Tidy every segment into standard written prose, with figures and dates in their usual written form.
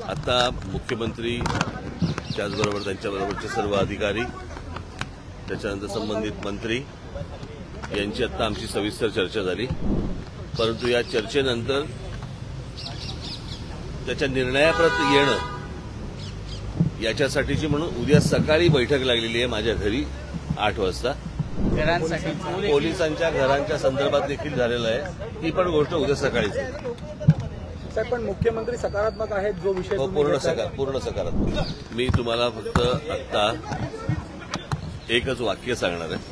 आता मुख्यमंत्री त्याचबरोबर त्यांच्याबरोबरचे सर्व अधिकारी त्याच्यानंतर संबंधित मंत्री यांची आता आमची सविस्तर चर्चा झाली. परंतु या चर्चेनंतर त्याच्या निर्णयाप्रत येणं याच्यासाठीची म्हणून उद्या सकाळी बैठक लागलेली आहे माझ्या घरी 8 वाजता. पोलिसांच्या घरांच्या संदर्भात देखील झालेलं आहे. ही पण गोष्ट उद्या सकाळीच आहे. साहेब, पण मुख्यमंत्री सकारात्मक आहेत जो विषय पूर्ण सकारात्मक. मी तुम्हाला फक्त आता एकच वाक्य सांगणार आहे.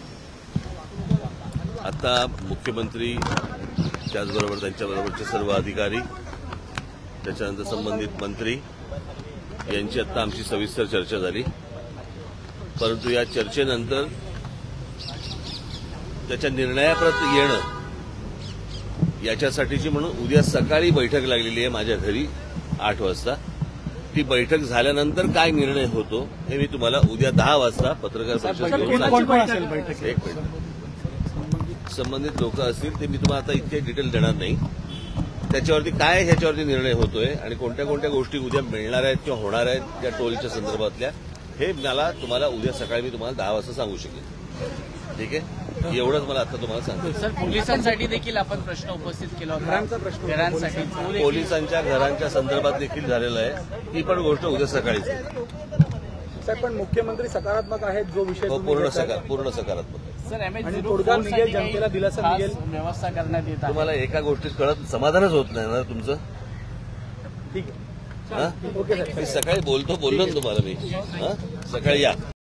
आता मुख्यमंत्री त्याचबरोबर त्यांच्याबरोबरचे सर्व अधिकारी त्याच्यानंतर संबंधित मंत्री यांची आता आमची सविस्तर चर्चा झाली. परंतु या चर्चेनंतर त्याच्या निर्णयाप्रत येणं याच्यासाठीची म्हणून उद्या सकाळी बैठक लागलेली आहे माझ्या घरी 8 वाजता. ती बैठक झाल्यानंतर काय निर्णय होतो हे मी तुम्हाला उद्या 10 वाजता पत्रकार परिषदेत एक मिनिट संबंधित लोक असतील ते मी तुम्हाला आता इतके डिटेल देणार नाही. त्याच्यावरती काय ह्याच्यावरती निर्णय होतोय आणि कोणत्या कोणत्या गोष्टी उद्या मिळणार आहेत किंवा होणार आहेत त्या टोलच्या संदर्भातल्या हे मला उद्या सकाळी मी तुम्हाला 10 वाजता सांगू शकेन. ठीक आहे, एवढंच मला आता तुम्हाला सांगतो. सर, पोलिसांसाठी देखील आपण प्रश्न उपस्थित केला होता. घरांसाठी पोलिसांच्या घरांच्या संदर्भात देखील झालेलं आहे. ही पण गोष्ट उद्या सकाळीच आहे. साहेब, पण मुख्यमंत्री सकारात्मक आहेत जो विषय पूर्ण सकारात्मक. सर, तोडगा निघेल, जनतेला दिलासा मिळेल, व्यवस्था करण्यात येत आहे. तुम्हाला एका गोष्टीत कळत समाधानच होत नाही ना तुमचं. ठीक आहे. मी सकाळी बोललो ना तुम्हाला मी. सकाळी या.